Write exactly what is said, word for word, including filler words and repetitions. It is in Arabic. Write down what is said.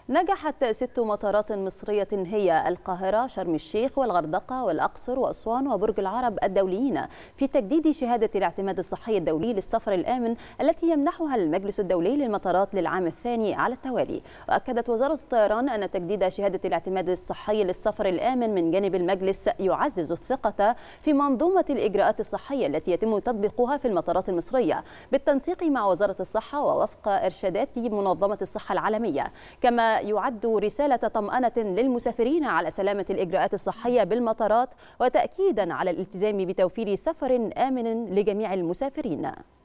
نجحت ست مطارات مصرية هي القاهرة، شرم الشيخ والغردقة والأقصر وأسوان وبرج العرب الدوليين في تجديد شهادة الاعتماد الصحي الدولي للسفر الآمن التي يمنحها المجلس الدولي للمطارات للعام الثاني على التوالي. وأكدت وزارة الطيران أن تجديد شهادة الاعتماد الصحي للسفر الآمن من جانب المجلس يعزز الثقة في منظومة الإجراءات الصحية التي يتم تطبيقها في المطارات المصرية بالتنسيق مع وزارة الصحة ووفق إرشادات منظمة الصحة العالمية، كما يعد رسالة طمأنة للمسافرين على سلامة الإجراءات الصحية بالمطارات وتأكيدا على الالتزام بتوفير سفر آمن لجميع المسافرين.